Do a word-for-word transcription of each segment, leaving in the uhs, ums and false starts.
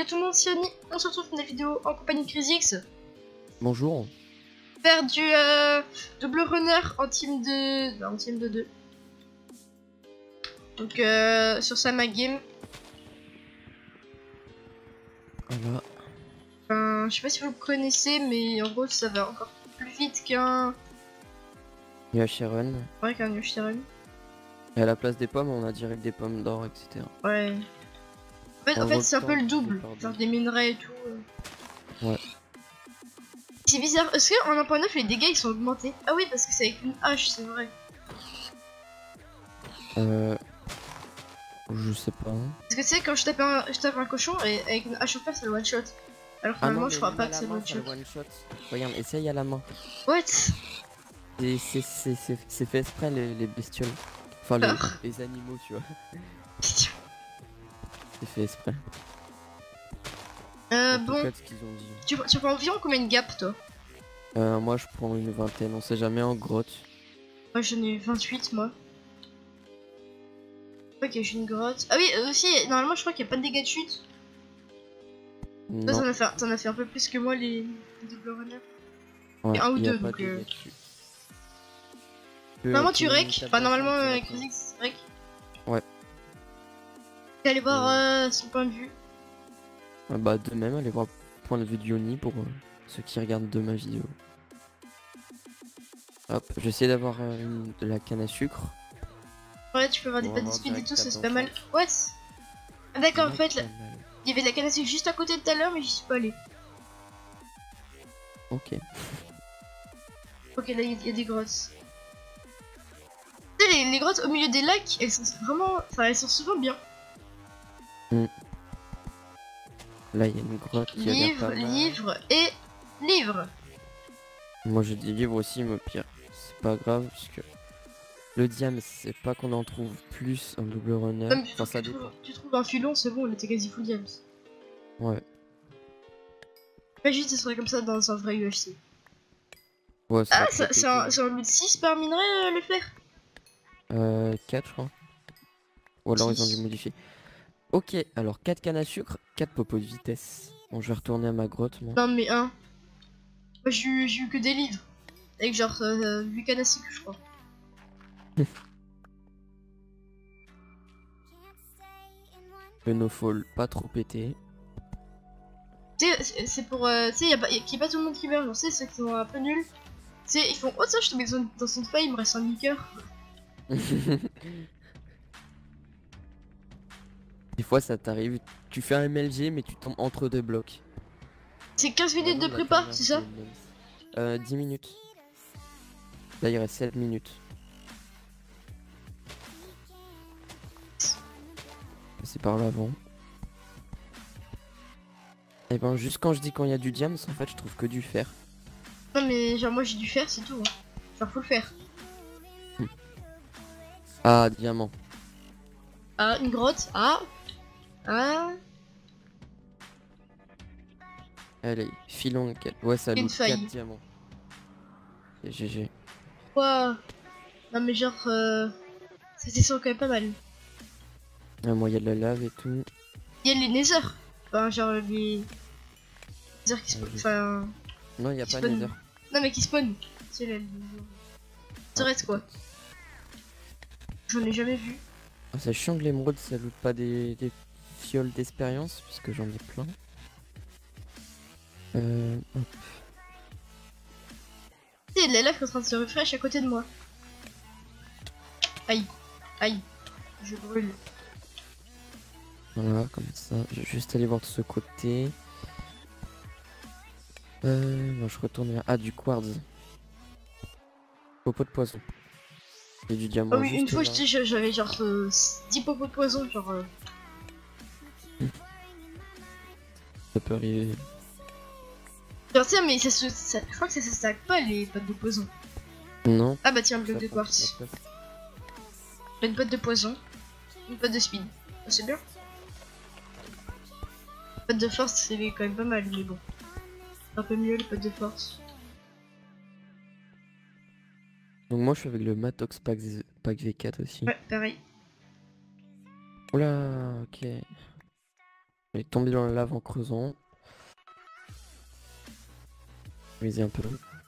Salut tout le monde, c'est Oni. On se retrouve pour une vidéo en compagnie de Crisix. Bonjour. Faire du euh, double runner en team de... Non, en team de deux. Donc euh, sur Sama Game. Voilà. Euh, je sais pas si vous le connaissez, mais en gros ça va encore plus vite qu'un... Yashiren. Ouais, qu'un Yoshiren. Et à la place des pommes, on a direct des pommes d'or, et cetera. Ouais. En fait, en fait c'est un peu le double. Genre des minerais et tout. euh. Ouais. C'est bizarre. Est-ce qu'en un point neuf les dégâts ils sont augmentés? Ah oui, parce que c'est avec une hache, c'est vrai. Euh... Je sais pas. Parce que tu sais, quand je tape un, je tape un cochon, et avec une hache en fer, c'est le one shot. Alors que Ah normalement, non, je crois pas que c'est le one shot. one shot. Regarde, essaye à la main. What? C'est fait exprès les, les bestioles. Enfin, les, Alors. les animaux, tu vois. C'est fait exprès. Euh, En tout bon. cas, ce qu'ils ont dit. Tu, tu prends environ combien de gaps, toi? Euh, moi, je prends une vingtaine. On sait jamais en grotte. Moi, j'en ai vingt-huit, moi. Ok, j'ai une grotte. Ah oui, euh, aussi, normalement, je crois qu'il n'y a pas de dégâts de chute. Toi, t'en as, fait, t'en as fait un peu plus que moi, les, les double runners. Ouais, Et un ou y a deux, pas donc. de Euh... dégâts dessus. Normalement, Que- tu que rec. une Enfin, normalement, tabasse, euh, on peut Crisix rec. Ouais. Tu aller voir euh, son point de vue. Ah bah de même, allez voir le point de vue de Yoni pour euh, ceux qui regardent de ma vidéo. Hop, j'essaie d'avoir euh, une- de la canne à sucre. Ouais, tu peux avoir des On va pattes de voir speed et direct tout, ça table c'est pas mal. d'enchant. What? Ah d'accord, en fait, là, Pas mal. il y avait de la canne à sucre juste à côté de tout à l'heure, mais j'y suis pas allé. Ok. Ok, là, il y, y a des grottes. Tu sais, les, les grottes au milieu des lacs, elles sont vraiment... Enfin, elles sont souvent bien. Mm. Là, il y a une grotte qui a l'air Livre, pas mal. livre et livre. Moi, j'ai des livres aussi, mais au pire, c'est pas grave, puisque le diam, c'est pas qu'on en trouve plus en double runner. Comme tu, Enfin, ça tu, dépend. trouves, tu trouves un filon, c'est bon, on était quasi full James. Ouais. Imagine, ce serait comme ça dans un vrai U F C. Ouais, Ah, ça c'est un, c'est un loot six par minerai, euh, le fer. Euh, quatre, je crois. Ou alors, ils ont dû six. modifier. Ok, alors quatre cannes à sucre, quatre popos de vitesse. Bon, je vais retourner à ma grotte, moi. Non, mais un. Moi, j'ai eu j'ai eu que des livres. Avec genre euh, huit cannes à sucre, je crois. Penofall, pas trop pété. Tu sais, c'est pour. Euh, tu sais, y'a pas, y a pas tout le monde qui meurt. Genre, tu sais, ceux qui sont un peu nuls. Tu sais, ils font. Oh, ça, je suis tombé dans, dans son feuille, il me reste un demi-cœur. Des fois, ça t'arrive, tu fais un M L G, mais tu tombes entre deux blocs. C'est quinze minutes de prépa, c'est ça? Euh, dix minutes. Là, il reste sept minutes. C'est par là avant. Et ben, juste quand je dis quand il y a du diams, en fait, je trouve que du fer. Non, mais genre, moi j'ai dû faire, c'est tout. Hein. Genre, faut le faire. Ah, diamant. Ah, une grotte. Ah. Ah. Allez, filon. Ouais, ça Une loot faille. quatre diamants. Et G G. Quoi? Non, mais genre. Euh... C'était quand même pas mal. Ah, moi, il y a de la lave et tout. Il y a les nether. Enfin, genre les. Nether qui spawn. Enfin. Non, il n'y a qui pas spawn. nether. Non, mais qui spawn. C'est les. Ça reste quoi? J'en ai jamais vu. Ah, c'est chiant que l'émeraude ça loot pas des, des fioles d'expérience, puisque j'en ai plein. Euh. Hop. Tu sais, il y a de la lave qui est en train de se refresh à côté de moi. Aïe. Aïe. Je brûle. Voilà, comme ça. Je vais juste aller voir de ce côté. Euh. Bon, je retourne vers. Ah, du quartz. Popo de poison. Et du diamant. Oh oui, une juste fois là. j'avais genre euh, dix popos de poison, genre. Euh... Ça peut arriver. Genre, tiens, mais ça se. Ça... Je crois que ça se stack pas les potes de poison. Non. Ah bah tiens, un bloc Ça de prend quartz. toute la place. Une pote de poison. Une pote de speed. Oh, c'est bien. Une pote de force, c'est quand même pas mal, mais bon. C'est un peu mieux les potes de force. Donc, moi, je suis avec le Matox Pack, pack V quatre aussi. Ouais, pareil. Oula, ok. Je vais tomber dans la lave en creusant. Viser un peu.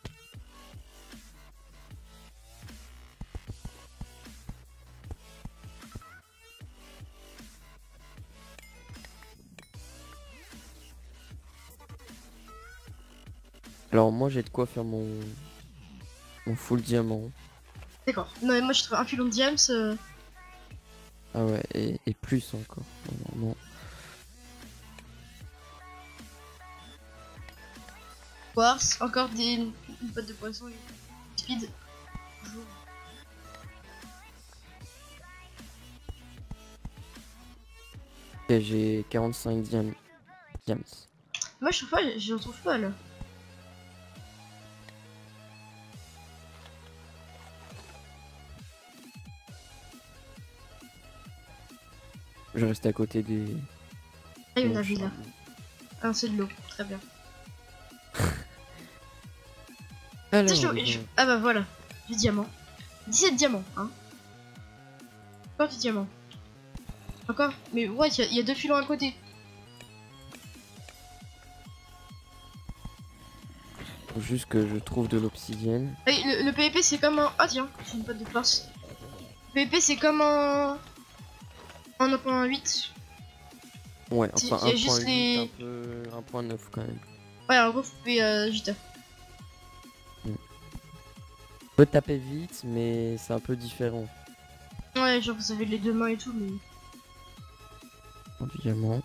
Alors moi j'ai de quoi faire mon, mon full diamant. D'accord. Non mais moi je trouve un filon de diams. Euh... Ah ouais, et, et plus encore. Non, non. Quartz, encore des une, une botte de poisson. Speed. Bonjour. Et j'ai quarante-cinq diam diams. Moi je trouve pas, j'en trouve pas là. Je reste à côté des... Ah, il y en des a vu là. champs. Ah, c'est de l'eau. Très bien. Alors, Tu sais, je- je- Ah bah voilà. Du diamant. dix-sept diamants, hein. Encore du diamant. Encore. Mais ouais, il y, y a deux filons à côté. faut juste que je trouve de l'obsidienne. Ah oui, le, le P V P c'est comme un... Ah tiens, j'ai une botte de force. Le P V P c'est comme un... En un point huit. Ouais, Si, enfin y a un juste point huit, les- un peu... un point neuf quand même. Ouais, en gros, vous pouvez euh, juste... On peut taper vite, mais c'est un peu différent. Ouais, genre vous avez les deux mains et tout, mais... Encore du diamant.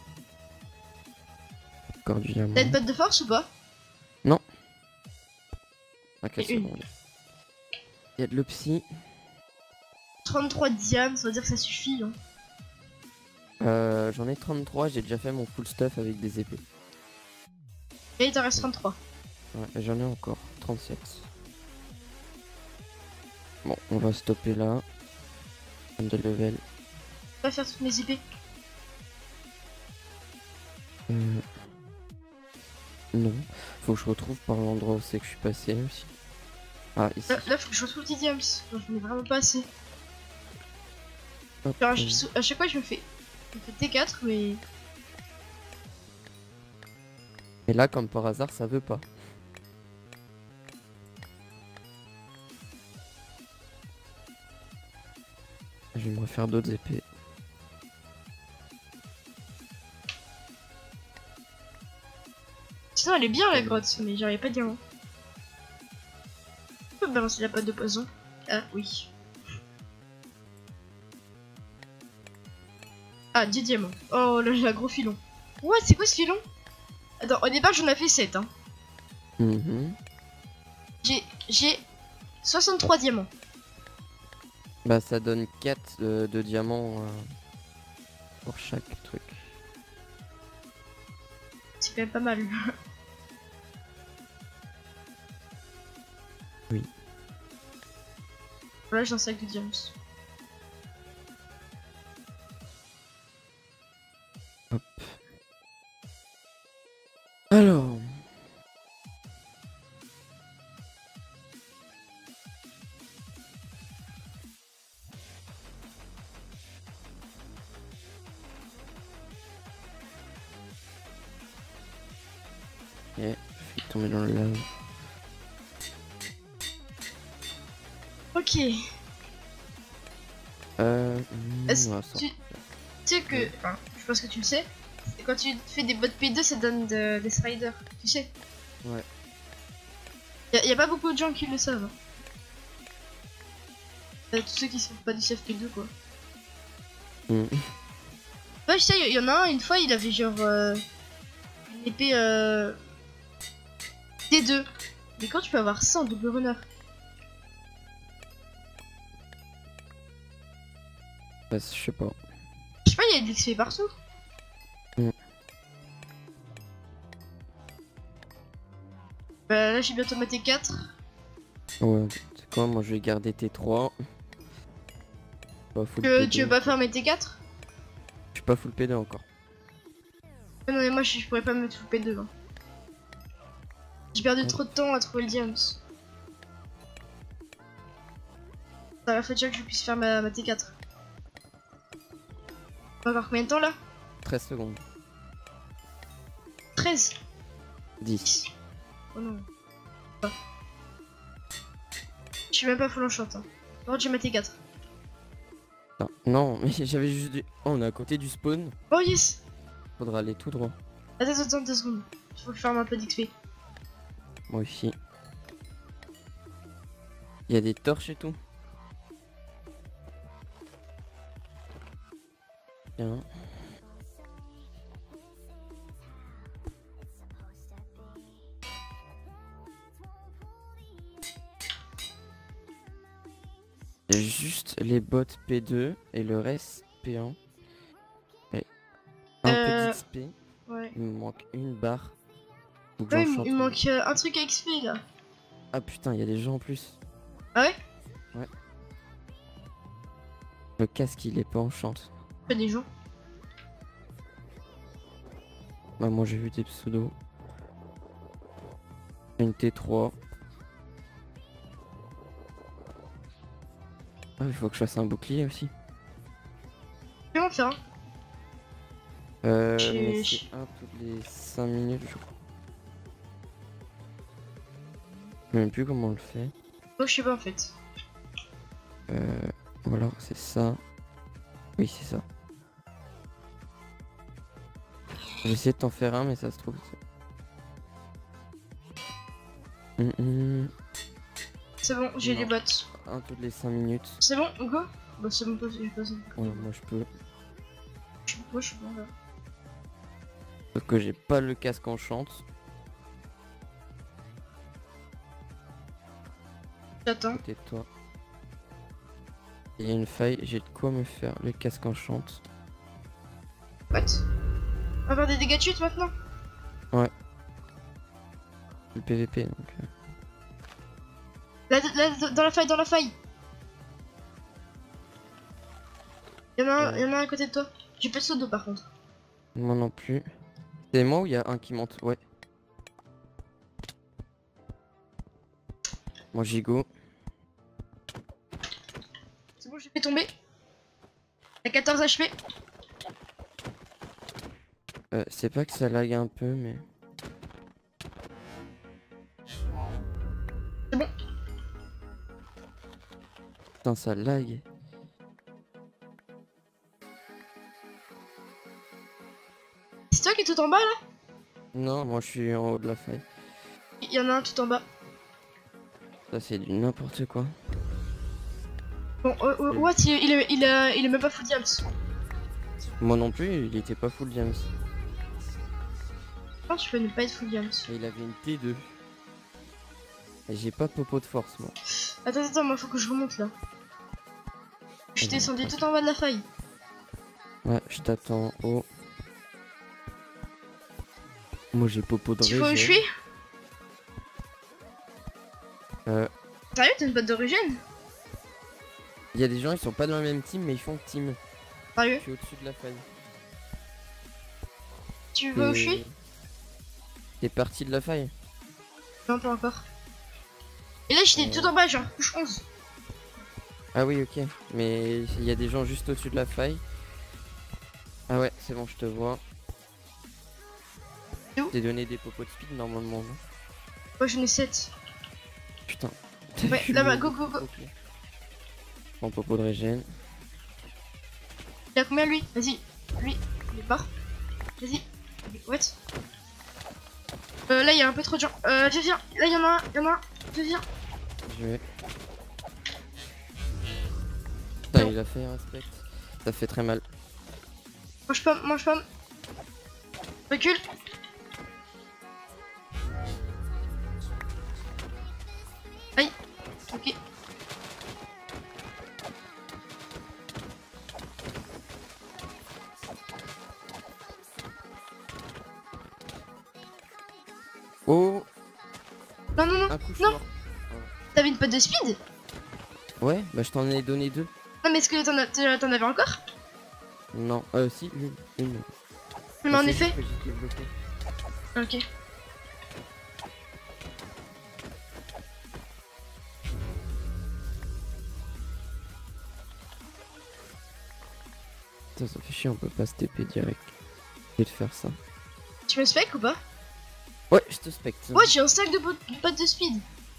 Encore du diamant. T'as une botte de force ou pas? Ok, Et c'est une. bon. Il y a de l'opsie. trente-trois diams, ça veut dire que ça suffit, hein. Euh, J'en ai trente-trois, j'ai déjà fait mon full stuff avec des épées. Et il t'en reste trente-trois. Ouais, j'en ai encore trente-sept. Bon, on va stopper là. De level. On va faire toutes mes épées. Euh... Non. Faut que je retrouve par l'endroit où c'est que je suis passé aussi. Ah, ici. Là, là, faut que je retrouve des diams. Genre, j'en ai vraiment pas assez. Hop, Genre, à, euh, ch- à chaque fois, je me fais... Je me fais T quatre, mais... Et là, comme par hasard, ça veut pas. Je vais me refaire d'autres épées. Sinon, elle est bien, la grotte, mais j'arrive pas de diamant. Je peux balancer la pâte de poison. Ah, oui. Ah, dix diamants. Oh, là, j'ai un gros filon. Ouais, c'est quoi ce filon? Attends, au départ, j'en ai fait sept, hein. Mhm. J'ai... J'ai... soixante-trois diamants. Bah, ça donne quatre euh, de diamants euh, pour chaque truc. C'est quand même pas mal. Oui. Voilà, j'ai un sac de diams. Hop. Alors. Ok, je vais tomber dans le lave. Ok. Euh. Est-ce on va que sortir. tu... tu sais que... Enfin, je pense que tu le sais. Et quand tu fais des bottes P deux, ça donne de- des sliders. Tu sais. Ouais. Y a, y a pas beaucoup de gens qui le savent. Hein. Euh, tous ceux qui sont pas du C F P deux, quoi. Mm. Ouais, je sais, il y en a un, une fois, il avait genre... Euh, une épée... Euh, T deux. Mais quand tu peux avoir ça en double runner? Bah, je sais pas. Je sais pas, il y a de l'X P partout. Mm. Bah là, j'ai bientôt ma T quatre. Ouais, c'est quoi, moi je vais garder T trois. Pas full Que P deux. tu veux pas faire mes T quatre? Je suis pas full P deux encore. Non mais moi je, je pourrais pas me mettre full P deux là. J'ai perdu Ouais. trop de temps à trouver le diams. Ça va fait déjà que je puisse faire ma, ma T quatre. On va avoir combien de temps là? treize secondes. treize. dix. Oh non. Ah. Je suis même pas full enchant. Hein. Par contre, j'ai maté quatre. Non, non, mais j'avais juste du... Oh, on est à côté du spawn. Oh yes. Faudra aller tout droit. Attends, attends, deux secondes. Il faut que je farme un peu d'X P. Moi aussi. Il y a des torches et tout. Bien. Juste les bots P deux et le reste P un. Et un Euh, peu d'X P. Ouais. Il me manque une barre. Faut que Ouais, j'enchante. il me manque euh, un truc à X P là. Ah putain, il y a des gens en plus. Ah ouais? Ouais. Le casque il est pas enchante. Pas des gens. Bah moi j'ai vu des pseudos. Une T trois. Ah il faut que je fasse un bouclier aussi. Je vais en faire un. Euh J'ai- mais c'est un toutes les cinq minutes je crois. Je sais même plus comment on le fait. Moi je sais pas en fait. Euh voilà c'est ça. Oui c'est ça. Je vais essayer de t'en faire un mais ça se trouve. c'est- Hum, hum. C'est bon, j'ai Non. les bots. Un toutes les cinq minutes. C'est bon, on go? Bah c'est bon, j'ai pas ça. Ouais, moi je peux. Moi je suis bon là. Sauf que j'ai pas le casque enchante. J'attends. Côté de toi. Il y a une faille, j'ai de quoi me faire le casque enchante. What? On va faire des dégâts de chute maintenant? Le P V P donc. euh. Là, là, dans la faille, dans la faille. Y'en a un, Ouais. y en a un à côté de toi. J'ai pas de saut d'eau par contre. Moi non plus. C'est moi ou il y a un qui monte? Ouais. Moi j'y go. C'est bon, j'ai fait tomber. T'as quatorze H P. Euh, c'est pas que ça lag un peu mais. C'est bon. Putain ça lag. C'est toi qui es tout en bas là? Non, moi je suis en haut de la faille. Il y en a un tout en bas. Ça c'est du n'importe quoi. Bon, euh, euh, what? Il, il, est, il, est, il est même pas full diams. Moi non plus, il était pas full James. Je pense que tu peux ne pas être full diams. Et il avait une T deux. Et j'ai pas popo de force moi. Attends, attends, moi faut que je remonte là. Je suis descendu tout en bas de la faille. Ouais, je t'attends en haut. Moi j'ai popo de Tu vois où je régène. suis? Euh, Sérieux, t'as une botte d'origine? Il y a des gens, ils sont pas dans la même team, mais ils font team. Sérieux? Je suis au-dessus de la faille. Tu vois où je suis? T'es- T'es parti de la faille? Non, pas encore. Et là, j'étais tout en bas, genre, couche onze. Ah oui, ok. Mais il y a des gens juste au-dessus de la faille. Ah ouais, c'est bon, je te vois. T'es où? T'es donné des popos de speed normalement, non? Moi, j'en ai sept. Putain. Ouais, là-bas, go, go, go. Ok. Bon, popo de régène. Il a combien lui? Vas-y. Lui, il est mort. Vas-y. What? Euh, là, il y a un peu trop de gens. Euh, je viens. Là, il y en a un. Il y en a un. Je viens. Je vais. Putain, il a fait un respect. Ça fait très mal. Mange pomme, mange pomme. Recule. Aïe. Ok. Oh, Non, non, non. un coup Non. fort. T'avais une pote de speed? Ouais, bah je t'en ai donné deux. Non, mais est-ce que t'en as- t'en avais encore? Non, euh, si, une. une. Mais Bah, en c'est effet. juste que j'étais bloqué. Ok. Putain, ça fait chier, on peut pas se T P direct. Et de faire ça. Tu me spec ou pas? Ouais, je te specte. Ouais, j'ai un sac de pot- potes de speed.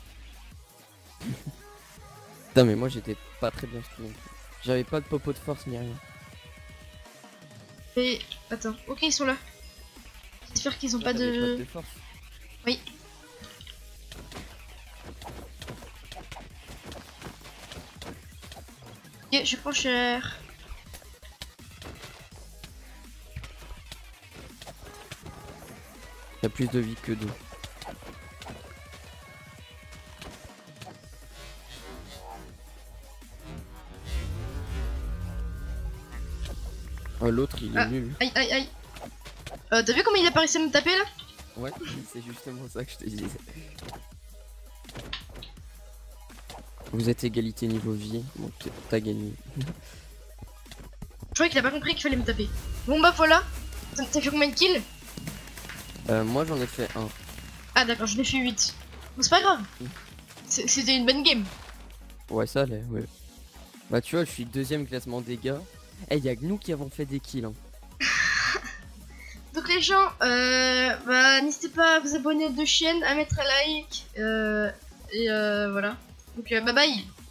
Non mais moi j'étais pas très bien speed non plus. J'avais pas de popo de force ni rien. Et attends, ok ils sont là. J'espère qu'ils ont Toi, pas t'avais de... potes de force. Oui. Ok, je prends cher. T'as plus de vie que d'eau. Oh, l'autre il est Ah. nul. Aïe aïe aïe. Euh, t'as vu comment il a pas réussi à me taper là? Ouais, c'est justement ça que je te disais. Vous êtes égalité niveau vie, donc t'as gagné. Je croyais qu'il a pas compris qu'il fallait me taper. Bon bah voilà. T'as t'as fait combien de kills? Euh, moi j'en ai fait un. Ah d'accord, je l'ai fait huit. Bon c'est pas grave. C'est- C'était une bonne game. Ouais, ça allait, ouais. Bah, tu vois, je suis deuxième classement dégâts. Eh, y'a que nous qui avons fait des kills. Hein. Donc les gens, euh, bah, n'hésitez pas à vous abonner aux deux chaînes, à mettre un like. Euh, et euh, voilà. Donc euh, bye bye.